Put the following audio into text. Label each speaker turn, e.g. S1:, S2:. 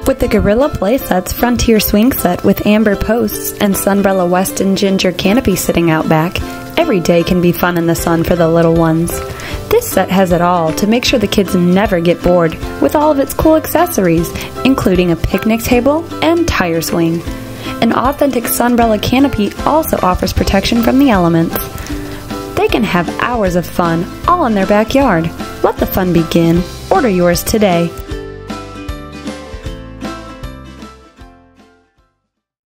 S1: With the Gorilla Playsets Frontier Swing Set with amber posts and Sunbrella Weston Ginger Canopy sitting out back, every day can be fun in the sun for the little ones. This set has it all to make sure the kids never get bored, with all of its cool accessories, including a picnic table and tire swing. An authentic Sunbrella canopy also offers protection from the elements. They can have hours of fun all in their backyard. Let the fun begin. Order yours today.